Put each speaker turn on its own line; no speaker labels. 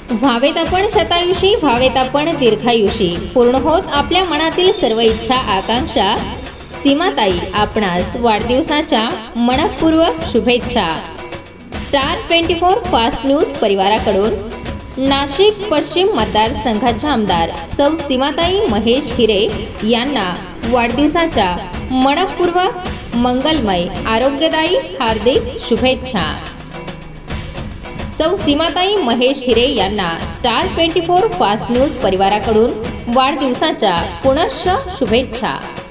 व्हावेत आपण शतायुषी, व्हावेत आपण दीर्घायुषी, पूर्ण होत आपल्या मनातील सर्व इच्छा आकांक्षा। सीमाताई, आपणास वाढदिवसाच्या मनपूर्वक शुभेच्छा। स्टार 24 फास्ट न्यूज परिवाराकडून नाशिक पश्चिम मतदारसंघाच्या आमदार सौ सीमाताई महेश हिरे यांना वाढदिवसाच्या मनपूर्वक मंगलमय आरोग्यदायी हार्दिक शुभेच्छा। सौ सीमाताई महेश हिरे यांना स्टार 24 फास्ट न्यूज परिवाराकडून वाढदिवसाच्या पुनश्च शुभेच्छा।